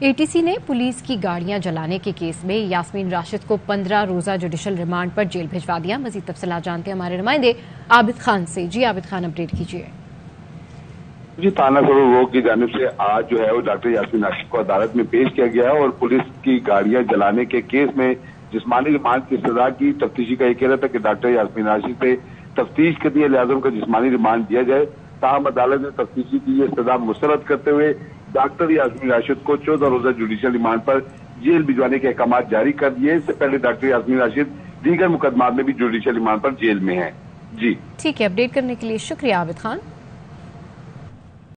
ATC ने police की गाड़ियां जलाने के केस में यास्मीन राशिद को 15 रोजा जुडिशल रिमांड पर जेल भिजवा दिया। मजीद तफसीलात जानते हैं हमारे नुमाइंदे आबिद खान से। जी आबिद खान, अपडेट कीजिए। जी, थाना सरूर की जानिब से आज जो है वो डॉक्टर यास्मीन राशिद को अदालत में पेश किया गया है और पुलिस की गाड़ियां जलाने के केस में जिस्मानी रिमांड की सजा की तफ्तीशी का यह कहना था कि डॉक्टर यास्मीन राशिद से तफ्तीश के लिए लिहाजा उनका जिस्मानी रिमांड दिया जाए। ताहम अदालत ने तफ्तीशी की यह सजा मुस्तरद करते हुए डॉक्टर यास्मीन राशिद को 14 रोजा जुडिशियल रिमांड पर जेल भिजवाने के अहकाम जारी कर दिए। इससे पहले डॉक्टर यास्मीन राशिद दीगर मुकदमात में भी जुडिशियल रिमांड पर जेल में है। जी ठीक है, अपडेट करने के लिए शुक्रिया आबिद खान।